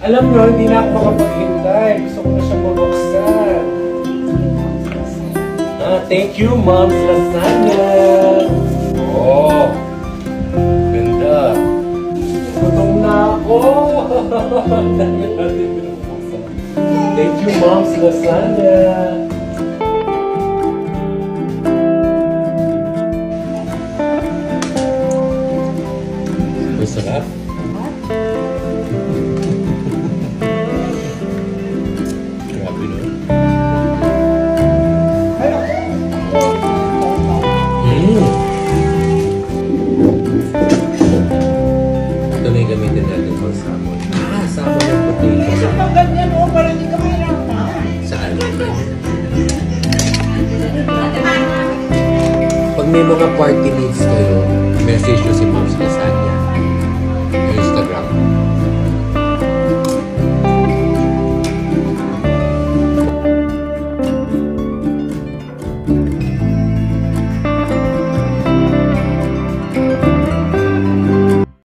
Alam nyo, hindi na ako makapaghintay. Gusto ko na siya mabuksan. Thank you, Mom's Lasagna. Oh, ganda. Gutom na ako. Thank you, Mom's Lasagna. Masarap. Grabe, no? Ito na yung gamitin natin for salmon. Salmon yung potato. Kasi pag ganyan mo, parang hindi ka mahirapan. Saan? Pag may mga party needs kayo, message nyo si Moms